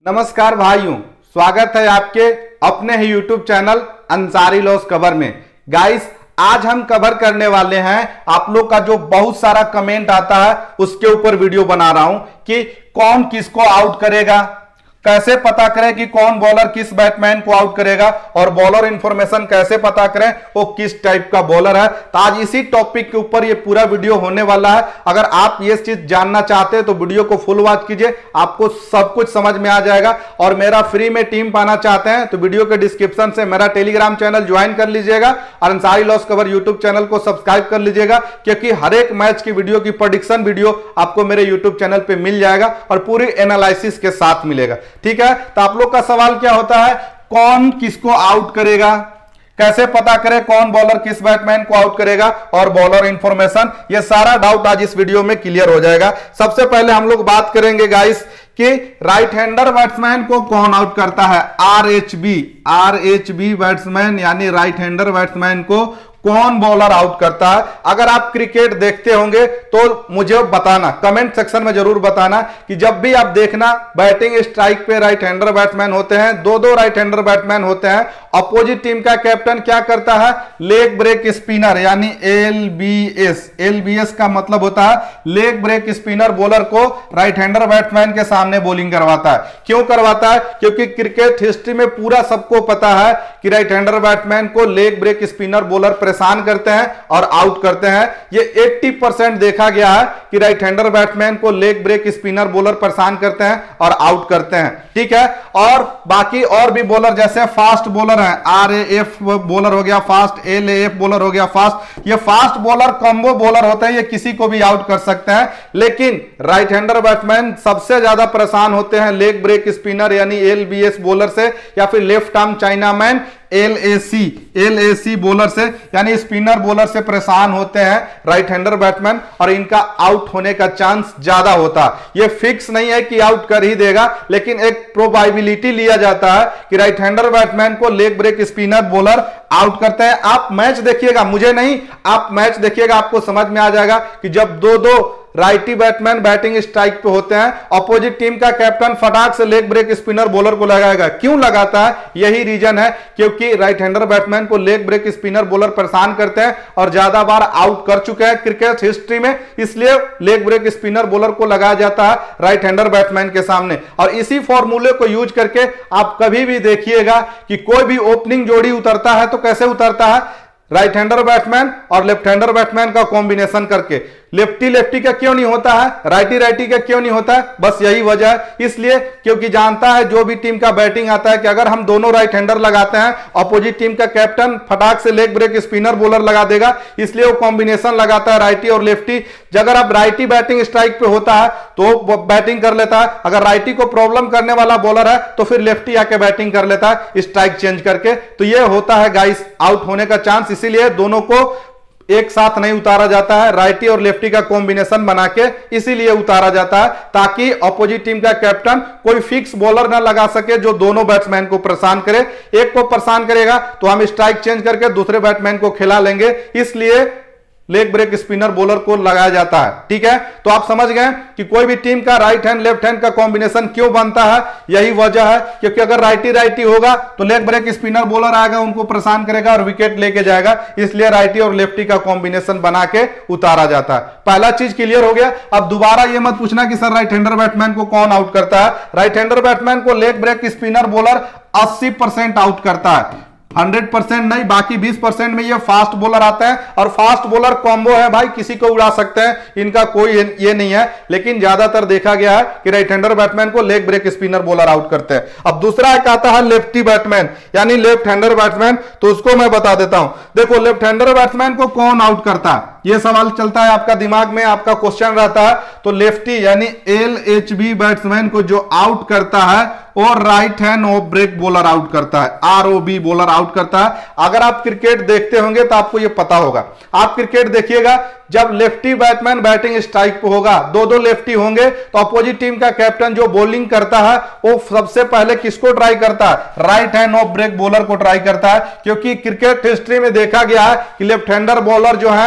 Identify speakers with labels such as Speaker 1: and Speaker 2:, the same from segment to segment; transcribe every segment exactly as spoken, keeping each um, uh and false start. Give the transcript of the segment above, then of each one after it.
Speaker 1: नमस्कार भाइयों, स्वागत है आपके अपने ही YouTube channel Ansari loss cover में। गाइस, आज हम कवर करने वाले हैं आप लोग का जो बहुत सारा कमेंट आता है उसके ऊपर वीडियो बना रहा हूं कि कौन किसको आउट करेगा, कैसे पता करें कि कौन बॉलर किस बैट्समैन को आउट करेगा और बॉलर इंफॉर्मेशन कैसे पता करें वो किस टाइप का बॉलर है। तो आज इसी टॉपिक के ऊपर ये पूरा वीडियो होने वाला है। अगर आप ये चीज जानना चाहते हैं तो वीडियो को फुल वॉच कीजिए, आपको सब कुछ समझ में आ जाएगा। और मेरा फ्री में टीम पाना चाहते हैं तो वीडियो के डिस्क्रिप्शन से मेरा टेलीग्राम चैनल ज्वाइन कर लीजिएगा और Ansari loss cover YouTube channel को सब्सक्राइब कर लीजिएगा, क्योंकि हर एक मैच की वीडियो की प्रेडिक्शन वीडियो आपको मेरे यूट्यूब चैनल पर मिल जाएगा और पूरी एनालिसिस के साथ मिलेगा। ठीक है, तो आप लोग का सवाल क्या होता है, कौन किसको आउट करेगा, कैसे पता करें कौन बॉलर किस बैट्समैन को आउट करेगा और बॉलर इंफॉर्मेशन, ये सारा डाउट आज इस वीडियो में क्लियर हो जाएगा। सबसे पहले हम लोग बात करेंगे गाइस कि राइट हैंडर बैट्समैन को कौन आउट करता है। आरएचबी आरएचबी बैट्समैन यानी राइट हैंडर बैट्समैन को कौन बॉलर आउट करता है। अगर आप क्रिकेट देखते होंगे तो मुझे बताना, कमेंट सेक्शन में जरूर बताना कि जब भी आप देखना बैटिंग स्ट्राइक पे राइट हैंडर बैट्समैन होते हैं, दो दो राइट हैंडर बैट्समैन होते हैं, अपोजिट टीम का कैप्टन क्या करता है, लेग ब्रेक स्पिनर यानी एलबीएस। एलबीएस का मतलब होता है लेग ब्रेक स्पिनर बॉलर को राइट हैंडर बैट्समैन के सामने बॉलिंग करवाता है। क्यों करवाता है? क्योंकि क्रिकेट हिस्ट्री में पूरा सबको पता है कि राइट हैंडर बैट्समैन को लेग ब्रेक स्पिनर बॉलर परेशान करते हैं और आउट करते हैं। ये अस्सी परसेंट देखा गया है कि राइट हैंडर बैट्समैन को लेग ब्रेक स्पिनर बॉलर परेशान करते हैं और आउट करते हैं। ठीक है, और बाकी और भी बॉलर जैसे फास्ट बॉलर हैं, आरएएफ बॉलर हो गया फास्ट, एलएएफ बॉलर हो गया फास्ट, ये फास्ट बॉलर कॉम्बो बॉलर होते हैं, ये किसी को भी आउट कर सकते हैं। लेकिन राइट हैंडर बैट्समैन सबसे ज्यादा परेशान होते हैं लेग ब्रेक स्पिनर यानी एलबीएस बॉलर से, या फिर left arm chinaman LAC LAC bowler से यानी स्पिनर बॉलर से परेशान होते हैं राइट हैंडर बैट्समैन, और इनका आउट होने का चांस ज्यादा होता है। ये फिक्स नहीं है कि आउट कर ही देगा, लेकिन एक प्रोबेबिलिटी लिया जाता है कि राइट हैंडर बैट्समैन को leg break spinner bowler out करते हैं। आप मैच देखिएगा, मुझे नहीं, आप मैच देखिएगा, आपको समझ में आ जाएगा कि जब दो दो राइटी बैट्समैन बैटिंग स्ट्राइक पे होते हैं, अपोजिट टीम का कैप्टन फटाक से लेग ब्रेक स्पिनर बॉलर को लगाएगा। क्यों लगाता है? यही रीजन है, क्योंकि राइट हैंडर बैट्समैन को लेग ब्रेक स्पिनर बॉलर परेशान करते हैं और ज्यादा बार आउट कर चुके हैं क्रिकेट हिस्ट्री में, इसलिए लेग ब्रेक स्पिनर बॉलर को लगाया जाता है राइट हैंडर बैट्समैन के सामने। और इसी फॉर्मूले को यूज करके आप कभी भी देखिएगा कि कोई भी ओपनिंग जोड़ी उतरता है तो कैसे उतरता है, राइट हैंडर बैट्समैन और लेफ्ट हैंडर बैट्समैन का कॉम्बिनेशन करके। लेफ्टी लेफ्टी का क्यों नहीं होता है, राइटी राइटी का क्यों नहीं होता है? बस यही वजह है, इसलिए क्योंकि जानता है जो भी टीम का बैटिंग आता है कि अगर हम दोनों राइट हैंडर लगाते हैं, अपोजिट टीम का कैप्टन फटाक से लेग ब्रेक स्पिनर बॉलर लगा देगा, इसलिए वो कॉम्बिनेशन लगाता है राइटी और लेफ्टी। अगर अब राइटी बैटिंग स्ट्राइक पे होता है तो बैटिंग कर लेता है, अगर राइटी को प्रॉब्लम करने वाला बॉलर है तो फिर लेफ्टी आके बैटिंग कर लेता है स्ट्राइक चेंज करके। तो ये होता है गाइस आउट होने का चांस, इसीलिए दोनों को एक साथ नहीं उतारा जाता है, राइटी और लेफ्टी का कॉम्बिनेशन बना के इसीलिए उतारा जाता है, ताकि अपोजिट टीम का कैप्टन कोई फिक्स बॉलर ना लगा सके जो दोनों बैट्समैन को परेशान करे। एक को परेशान करेगा तो हम स्ट्राइक चेंज करके दूसरे बैट्समैन को खिला लेंगे, इसलिए लेग ब्रेक स्पिनर बॉलर को लगाया जाता है। ठीक है, तो आप समझ गए कि कोई भी टीम का राइट हैंड लेफ्ट हैंड का कॉम्बिनेशन क्यों बनता है, यही वजह है। क्योंकि अगर राइटी राइटी होगा तो लेग ब्रेक स्पिनर बॉलर आएगा, उनको परेशान करेगा और विकेट लेके जाएगा, इसलिए राइटी और लेफ्टी का कॉम्बिनेशन बना के उतारा जाता है। पहला चीज क्लियर हो गया। अब दोबारा ये मत पूछना कि सर राइट हैंडर बैट्समैन को कौन आउट करता है। राइट हैंडर बैट्समैन को लेग ब्रेक स्पिनर बॉलर अस्सी परसेंट आउट करता है, हंड्रेड परसेंट नहीं, बाकी बीस परसेंट में ये फास्ट बॉलर आता है। और फास्ट बॉलर कॉम्बो है भाई, किसी को उड़ा सकते हैं, इनका कोई ये नहीं है, लेकिन ज्यादातर देखा गया है कि राइट हैंडर बैट्समैन को leg break spinner bowler out करते हैं। अब दूसरा एक आता है लेफ्टी बैट्समैन यानी लेफ्ट हैंडर बैट्समैन, तो उसको मैं बता देता हूं। देखो लेफ्ट हैंडर बैट्समैन को कौन आउट करता है, ये सवाल चलता है आपका दिमाग में, आपका क्वेश्चन रहता है। तो लेफ्टी यानी एलएचबी बैट्समैन को जो आउट करता है वो right hand off break bowler out करता है, आरओबी बॉलर आउट करता है। अगर आप क्रिकेट देखते होंगे तो आपको ये पता होगा। आप क्रिकेट देखिएगा, जब लेफ्टी बैट्समैन बैटिंग स्ट्राइक पे होगा, दो दो लेफ्टी होंगे, तो अपोजिट टीम का कैप्टन जो बॉलिंग करता है वो सबसे पहले किसको ट्राई करता है, right hand off break bowler को ट्राई करता है। क्योंकि क्रिकेट हिस्ट्री में देखा गया है कि लेफ्ट हैंडर बॉलर जो है, लेफ्ट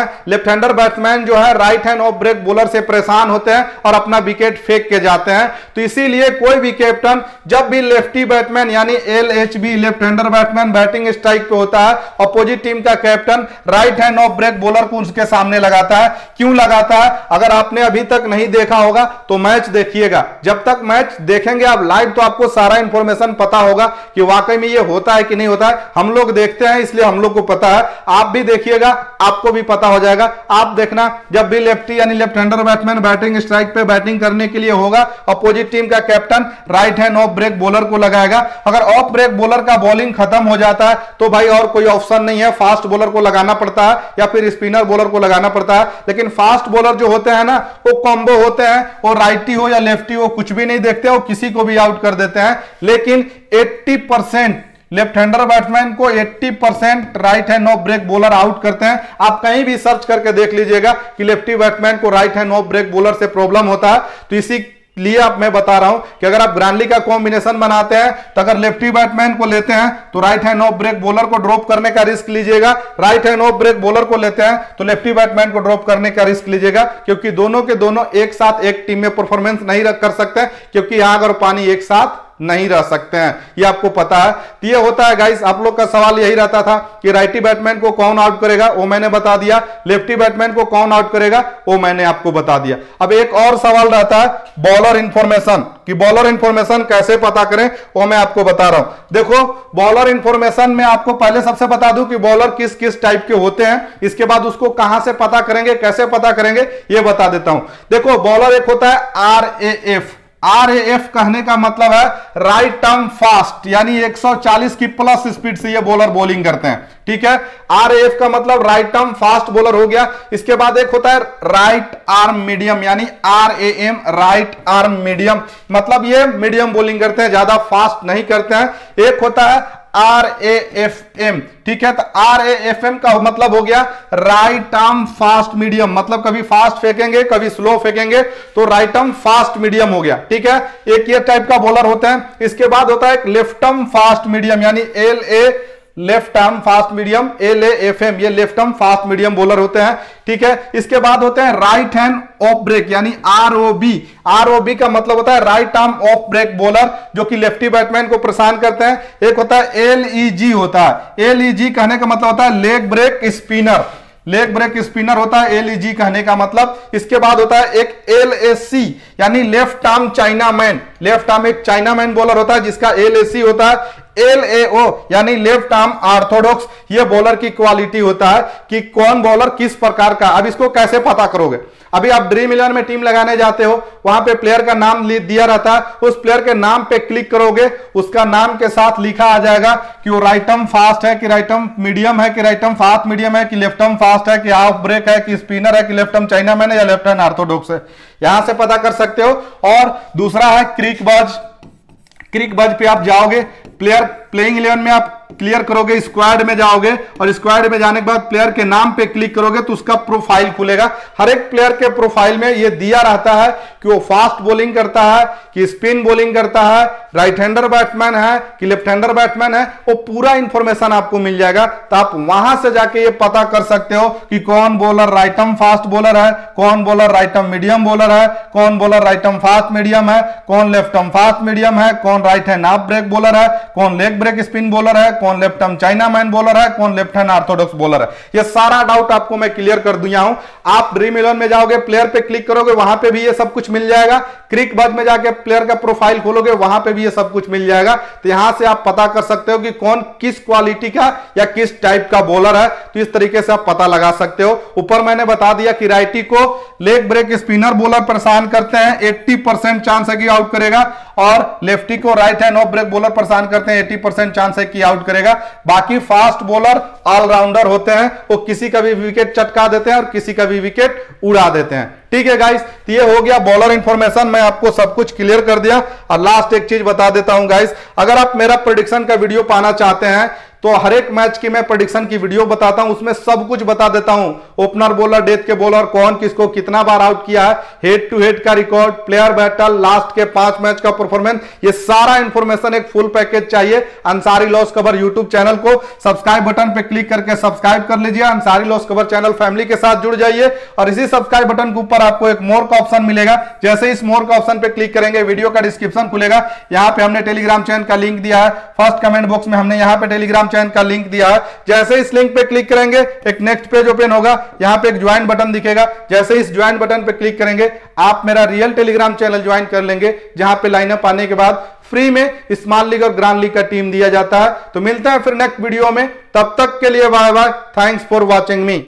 Speaker 1: लेफ्ट हैंडर बैट्समैन जो है right hand off break bowler से परेशान होते हैं और अपना विकेट फेंक के जाते हैं। तो इसीलिए कोई भी कैप्टन जब भी लेफ्टी बैट्समैन यानी L H B left hander batsman batting strike पे होता है, अपोजिट टीम का captain right hand off break bowler को उसके सामने लगाता है। क्यों लगाता है? अगर आपने अभी तक नहीं देखा होगा तो मैच देखिएगा। जब तक मैच देखेंगे आप लाइव तो आपको सारा इंफॉर्मेशन पता होगा कि वाकई में ये होता है कि नहीं होता है। हम लोग देखते हैं इसलिए हम लोग को पता है, आप भी देखिएगा आपको भी पता हो जाएगा। आप देखना जब भी लेफ्टी यानी left hander batsman batting strike पे बैटिंग करने के लिए होगा, अपोजिट टीम का captain right hand off break bowler को लगाएगा। अगर ऑफ ब्रेक बॉलर का बॉलिंग खत्म हो जाता है तो भाई और कोई ऑप्शन नहीं है, फास्ट बॉलर को लगाना पड़ता है या फिर स्पिनर बॉलर को लगाना पड़ता है। लेकिन फास्ट बॉलर जो होते हैं ना वो कॉम्बो होते हैं, वो राइटी हो या लेफ्टी हो कुछ भी नहीं देखते, वो किसी को भी आउट कर देते हैं। लेकिन अस्सी परसेंट लेफ्ट हैंडर बैट्समैन को अस्सी percent right hand off break bowler out करते हैं। आप कहीं भी सर्च करके देख लीजिएगा कि लेफ्टी बैट्समैन को right hand off break bowler से प्रॉब्लम होता है। तो इसी लिए आप मैं बता रहा हूं कि अगर आप ग्रांडली का कॉम्बिनेशन बनाते हैं तो अगर लेफ्टी बैट्समैन को लेते हैं तो right hand off break bowler को ड्रॉप करने का रिस्क लीजिएगा, right hand off break bowler को लेते हैं तो लेफ्टी बैट्समैन को ड्रॉप करने का रिस्क लीजिएगा, क्योंकि दोनों के दोनों एक साथ एक टीम में परफॉर्मेंस नहीं रख कर सकते, क्योंकि आग और पानी एक साथ नहीं रह सकते हैं, ये आपको पता है। तो ये होता है गाइस, आप लोग का सवाल यही रहता था कि राइटी बैट्समैन को कौन आउट करेगा, वो मैंने बता दिया। लेफ्टी बैट्समैन को कौन आउट करेगा वो मैंने आपको बता दिया। अब एक और सवाल रहता है बॉलर इंफॉर्मेशन, कि बॉलर इंफॉर्मेशन कैसे पता करें, वो मैं आपको बता रहा हूं। देखो बॉलर इंफॉर्मेशन में आपको पहले सबसे बता दूं कि बॉलर किस किस टाइप के होते हैं, इसके बाद उसको कहां से पता करेंगे, कैसे पता करेंगे ये बता देता हूं। देखो बॉलर एक होता है R A F. R A F कहने का मतलब है राइट आर्म फास्ट, यानी एक सौ चालीस की प्लस स्पीड से ये बॉलर बॉलिंग करते हैं, ठीक है। आर ए एफ का मतलब राइट आर्म फास्ट बॉलर हो गया। इसके बाद एक होता है राइट आर्म मीडियम, यानी R A M right arm medium, मतलब ये मीडियम बॉलिंग करते हैं, ज्यादा फास्ट नहीं करते हैं। एक होता है आर ए एफ एम, ठीक है। तो आर ए एफ एम का मतलब हो गया राइट आर्म फास्ट मीडियम, मतलब कभी फास्ट फेंकेंगे कभी स्लो फेंकेंगे, तो राइट आर्म फास्ट मीडियम हो गया, ठीक है। एक ये टाइप का बॉलर होता है। इसके बाद होता है एक लेफ्ट आर्म फास्ट मीडियम, यानी L A left arm fast medium, L A F M, ये left arm fast medium bowler होते हैं, ठीक है। इसके बाद होते हैं राइट हैंड ऑफ ब्रेक, यानी R O B. R O B का मतलब होता है right arm off break bowler, जो कि लेफ्टी बैट्समैन को परेशान करते हैं। एक होता है एल ई जी होता है। एल ई जी कहने का मतलब होता है leg break spinner, leg break spinner होता है एल ई जी कहने का मतलब। इसके बाद होता है एक एल ए सी, यानी left arm chinaman. Left arm एक चाइना मैन बॉलर होता है जिसका एल ए सी होता है। एल ए ओ यानी लेफ्ट आर्म ऑर्थोडॉक्स, ये बॉलर की क्वालिटी होता है कि कौन बॉलर किस प्रकार का। अब इसको कैसे पता करोगे? अभी आप ड्रीम इलेवन में टीम लगाने जाते हो, वहां पे प्लेयर का नाम दिया रहता है, उस प्लेयर के नाम पे क्लिक करोगे, उसका नाम के साथ लिखा आ जाएगा कि वो राइट आर्म फास्ट है कि राइट आर्म मीडियम है कि राइट आर्म फास्ट मीडियम है कि लेफ्ट आर्म फास्ट है कि ऑफ ब्रेक है कि स्पिनर है कि लेफ्ट आर्म चाइना मैन है या लेफ्ट हैंड ऑर्थोडॉक्स है, यहां से पता कर सकते हो। और दूसरा है क्रिक बज। क्रिक बज पे आप जाओगे, प्लेयर प्लेइंग इलेवन में आप क्लियर करोगे, स्क्वाड में जाओगे और स्क्वाड में जाने के बाद प्लेयर के नाम पे क्लिक करोगे तो उसका प्रोफाइल खुलेगा। हर एक प्लेयर के प्रोफाइल में ये दिया रहता है कि वो फास्ट बॉलिंग करता है कि स्पिन बॉलिंग करता है, राइट हैंडर बैट्समैन है कि लेफ्ट हैंडर बैट्समैन है, वो पूरा इंफॉर्मेशन आपको मिल जाएगा। तो आप वहां से जाके ये पता कर सकते हो कि कौन bowler right arm fast bowler है, कौन bowler right arm medium bowler है, कौन bowler right arm fast medium है, कौन लेफ्ट आर्म फास्ट मीडियम है, कौन right hand off break bowler है, कौन लेग ब्रेक स्पिन बॉलर है, कौन left arm chinaman bowler है, कौन लेफ्ट हैंड ऑर्थोडॉक्स बॉलर है। ये सारा डाउट आपको मैं क्लियर कर दिया हूं। आप ड्रीम इलेवन में जाओगे, प्लेयर पे क्लिक करोगे, वहां पे भी ये सब कुछ मिल जाएगा। क्रिक बज में जाके प्लेयर का प्रोफाइल खोलोगे, वहां पे भी ये सब कुछ मिल जाएगा। तो यहां से आप पता कर सकते हो कि कौन किस क्वालिटी का या किस टाइप का बॉलर है, तो इस तरीके से आप पता लगा सकते हो। ऊपर मैंने बता दिया कि राइटी को लेग ब्रेक स्पिनर बॉलर परेशान करते हैं, अस्सी परसेंट चांस है कि आउट करेगा, और लेफ्टी को right hand off break bowler परेशान करते हैं, अस्सी परसेंट चांस है कि आउट करेगा। बाकी फास्ट बॉलर ऑलराउंडर होते हैं, वो किसी का भी विकेट चटका देते हैं और किसी का भी विकेट उड़ा देते हैं। ठीक है गाइस, तो ये हो गया बॉलर इंफॉर्मेशन, मैं आपको सब कुछ क्लियर कर दिया। और लास्ट एक चीज बता देता हूं गाइस, अगर आप मेरा प्रेडिक्शन का वीडियो पाना चाहते हैं तो हर एक मैच की मैं प्रेडिक्शन की वीडियो बताता हूं, उसमें सब कुछ बता देता हूं। ओपनर, बॉलर, डेथ के बॉलर, कौन किसको कितना बार आउट किया है, हेड टू हेड का रिकॉर्ड, प्लेयर बैटल, लास्ट के पांच मैच का परफॉर्मेंस, ये सारा इंफॉर्मेशन एक फुल पैकेज चाहिए। Ansari loss cover YouTube channel को सब्सक्राइब बटन पे क्लिक करके सब्सक्राइब कर लीजिए। Ansari loss cover channel family के साथ जुड़ जाइए और इसी सब्सक्राइब बटन के ऊपर आपको एक मोर का ऑप्शन मिलेगा। जैसे इस मोर का ऑप्शन पे क्लिक करेंगे, वीडियो का डिस्क्रिप्शन खुलेगा, यहां पे हमने टेलीग्राम चैनल का लिंक दिया है। फर्स्ट कमेंट बॉक्स में हमने यहां पे टेलीग्राम चैनल का लिंक दिया है। जैसे इस लिंक पे क्लिक करेंगे, एक नेक्स्ट पेज ओपन होगा, यहां पे एक ज्वाइन बटन दिखेगा। जैसे इस ज्वाइन बटन पे क्लिक करेंगे, आप मेरा रियल टेलीग्राम चैनल ज्वाइन कर लेंगे, जहां पे लाइनअप आने के बाद फ्री में स्मॉल लीग और ग्रांड लीग का टीम दिया जाता है। तो मिलते हैं फिर नेक्स्ट वीडियो में, तब तक के लिए bye bye, thanks for watching me.